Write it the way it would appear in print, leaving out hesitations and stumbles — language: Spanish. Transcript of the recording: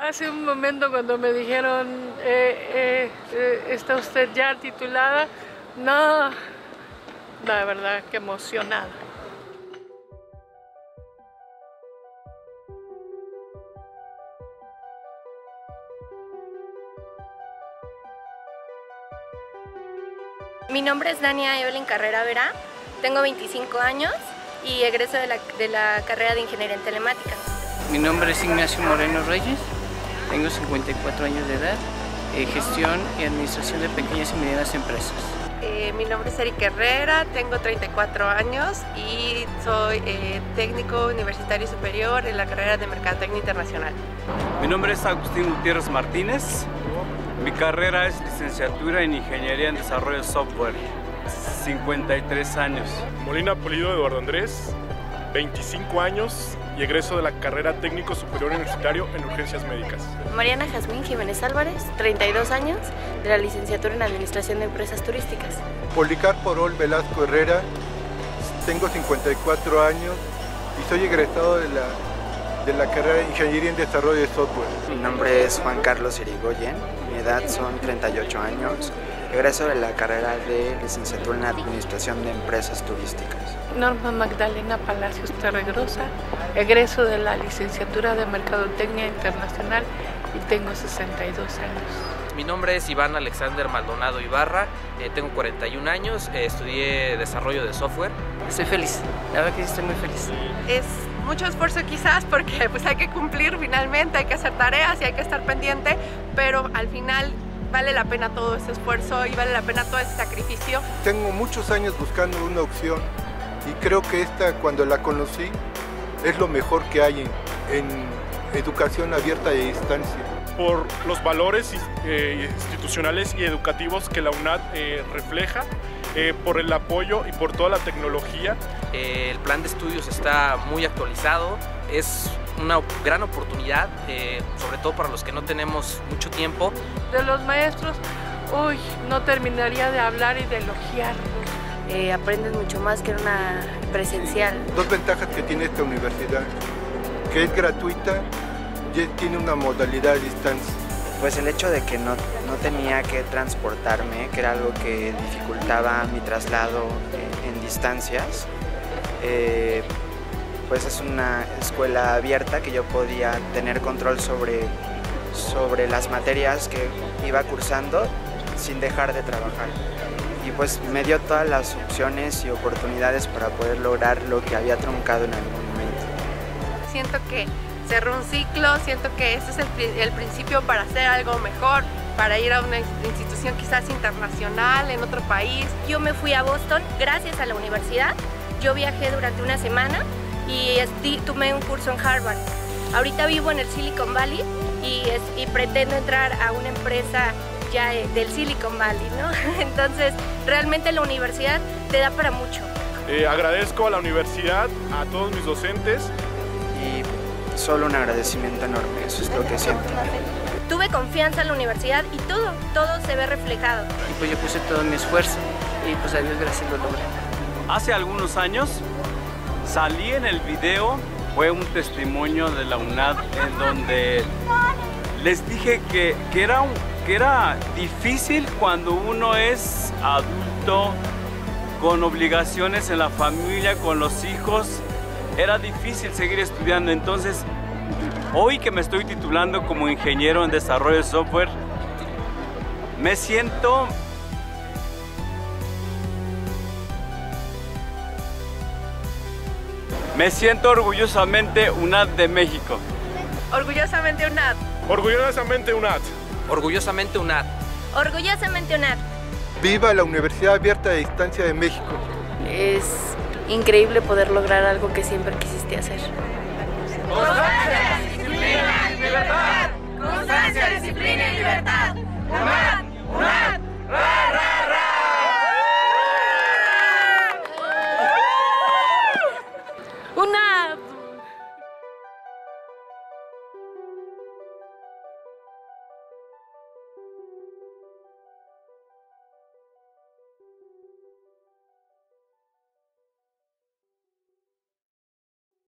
hace un momento cuando me dijeron, ¿está usted ya titulada? No, la verdad que emocionada. Mi nombre es Dania Evelyn Carrera Vera, tengo 25 años y egreso de la carrera de Ingeniería en Telemática. Mi nombre es Ignacio Moreno Reyes, tengo 54 años de edad, gestión y administración de pequeñas y medianas empresas. Mi nombre es Erika Herrera, tengo 34 años y soy técnico universitario superior en la carrera de Mercadotecnia Internacional. Mi nombre es Agustín Gutiérrez Martínez, mi carrera es licenciatura en Ingeniería en Desarrollo de Software, 53 años. Molina Pulido Eduardo Andrés, 25 años y egreso de la carrera técnico superior universitario en urgencias médicas. Mariana Jazmín Jiménez Álvarez, 32 años, de la licenciatura en Administración de Empresas Turísticas. Policarpo Orol Velasco Herrera, tengo 54 años y soy egresado de la carrera de Ingeniería en Desarrollo de Software. Mi nombre es Juan Carlos Irigoyen, mi edad son 38 años, egreso de la carrera de licenciatura en Administración de Empresas Turísticas. Norma Magdalena Palacios Torregrosa, egreso de la licenciatura de Mercadotecnia Internacional y tengo 62 años. Mi nombre es Iván Alexander Maldonado Ibarra, tengo 41 años, estudié desarrollo de software. Estoy feliz, la verdad que estoy muy feliz. Es mucho esfuerzo quizás porque pues hay que cumplir finalmente, hay que hacer tareas y hay que estar pendiente, pero al final vale la pena todo ese esfuerzo y vale la pena todo ese sacrificio. Tengo muchos años buscando una opción y creo que esta, cuando la conocí, es lo mejor que hay en educación abierta y a distancia. Por los valores institucionales y educativos que la UNAD refleja, por el apoyo y por toda la tecnología. El plan de estudios está muy actualizado, es una gran oportunidad, sobre todo para los que no tenemos mucho tiempo. De los maestros, no terminaría de hablar y de elogiarlos. Aprendes mucho más que en una presencial. Dos ventajas que tiene esta universidad, que es gratuita y tiene una modalidad a distancia. Pues el hecho de que no tenía que transportarme, que era algo que dificultaba mi traslado en distancias, pues es una escuela abierta que yo podía tener control sobre las materias que iba cursando sin dejar de trabajar. Y pues me dio todas las opciones y oportunidades para poder lograr lo que había truncado en algún momento. Siento que cerró un ciclo, siento que este es el principio para hacer algo mejor, para ir a una institución quizás internacional, en otro país. Yo me fui a Boston gracias a la universidad. Yo viajé durante una semana y tomé un curso en Harvard. Ahorita vivo en el Silicon Valley y pretendo entrar a una empresa ya del Silicon Valley, ¿no? Entonces, realmente la universidad te da para mucho. Agradezco a la universidad, a todos mis docentes. Y solo un agradecimiento enorme, eso es lo que siento. Tuve confianza en la universidad y todo se ve reflejado. Y pues yo puse todo mi esfuerzo y pues a Dios gracias lo logré. Hace algunos años salí en el video, fue un testimonio de la UNAD en donde les dije que era difícil cuando uno es adulto, con obligaciones en la familia, con los hijos. Era difícil seguir estudiando, entonces hoy que me estoy titulando como ingeniero en desarrollo de software, me siento orgullosamente UNAD de México. Orgullosamente UNAD. Orgullosamente UNAD. Orgullosamente UNAD. Orgullosamente UNAD. ¡Viva la Universidad Abierta a Distancia de México! Es increíble poder lograr algo que siempre quisiste hacer. Constancia, disciplina y libertad. Constancia, disciplina y libertad.